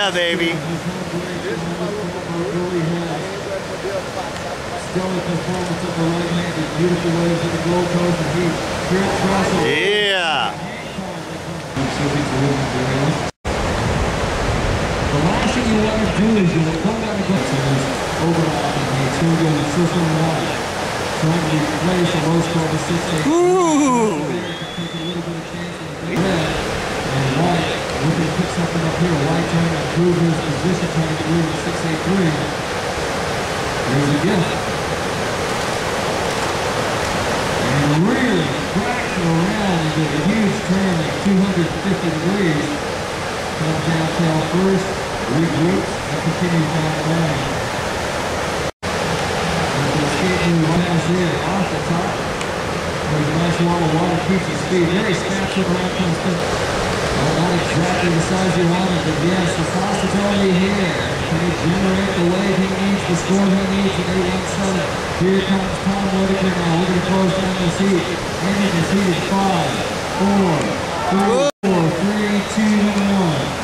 Yeah, baby. Stellar performance of the right-handed, beautiful waves of the Gold Coast and heat. Grant Russell. Yeah. The last thing you want to do is you will come down the go. So there's overlapping here. It's going to go in system one. Trying to replace a low score of 6-8. Ooh. Take a little bit of chance in the red. And White looking to pick something up here. White trying to improve his position, trying to get rid of the 6-8-3. Here's a gift. Really cracks around into a huge turn at 250 degrees. Comes down tail first, regroups, and continues down the line. There's an escape move pass here off the top. There's a nice wall of water, keeps his speed. Very snaps it around, comes in. Well, not exactly the size you wanted, but yes, the possibility here. Can he generate the wave he needs, the score he needs in 8-1-7? Here comes Tom Whitaker now. We're going to close down this heat. Ending this heat is 5, 4, 3, 2, 1.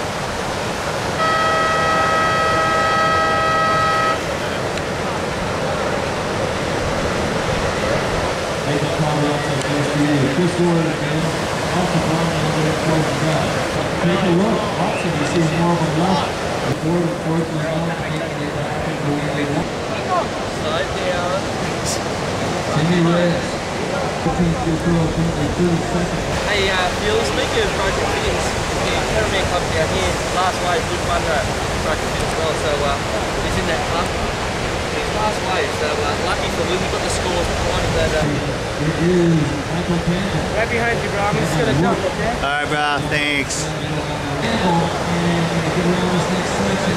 Nathan Conrad says first to you. Chris Ward again. Off the bottom and then close it out. Take a look. Hudson, you see more of a left. The Ford, unfortunately, not making it back into the way they want. Slow down. Timmy Reyes. 15th year pro, 30 seconds. Hey, Phil, speaking of Broken Fins, the Caramel Club down here, last wave would won Broken Fin as well, so he's in that club. He's last wave, so lucky for him, he got the scores provided that. It is Michael Campbell. Right behind you, bro. I'm just going to jump, okay? All right, bro. Thanks. Campbell, and get around this next section.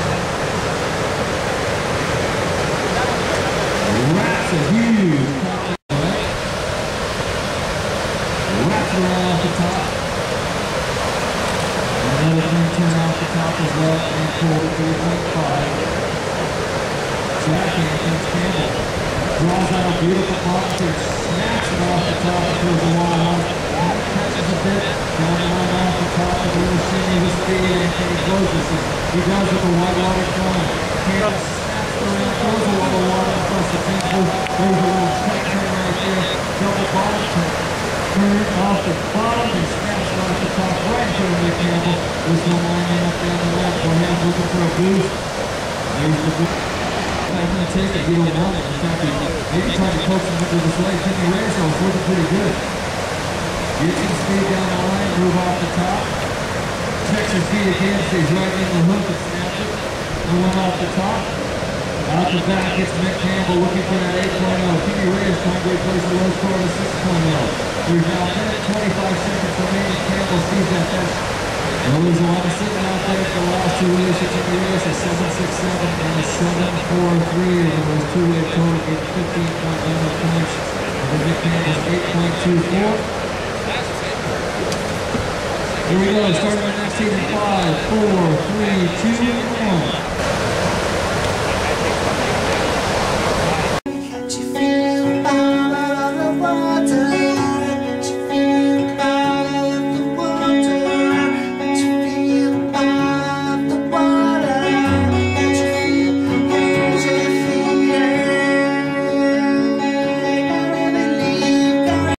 Rats a huge wraps around off the top. Another clean turn off the top as well, and pulled 3.5. Jackie against Campbell. Draws out a beautiful boxer, snaps it off the top towards the wall. Catches a bit, down the line off the top, a little shimmy with speed, and he closes it. He does with the white water cone. Campbell snaps around, throws a lot of water across the temple. There's a little check turn right there. Double bottom turn. Turn off the bottom and snaps it off the top right to Nick Campbell. This one lining up down the left. Perhaps looking for a boost. There's the boost. I'm going to take it. You don't want it. In fact, maybe trying to coax him into this way. Timmy Reyes was looking pretty good. Gets his speed down the line, move off the top. Checks his feet again, stays right in the hook and snaps it. Going off the top. Out the back, it's Nick Campbell looking for that 8.0. Timmy Reyes trying to replace the low score of 6.0. There's now 25 seconds remaining. Campbell sees that that's well, there's a lot of sitting out there for the last two waves for Timmy Reyes, a 7.67 and a 7.43. And those two wave total get 15.1 points. And Nick Campbell's 8.24. Here we go, starting our next heat in 5, 4, 3, 2, 1.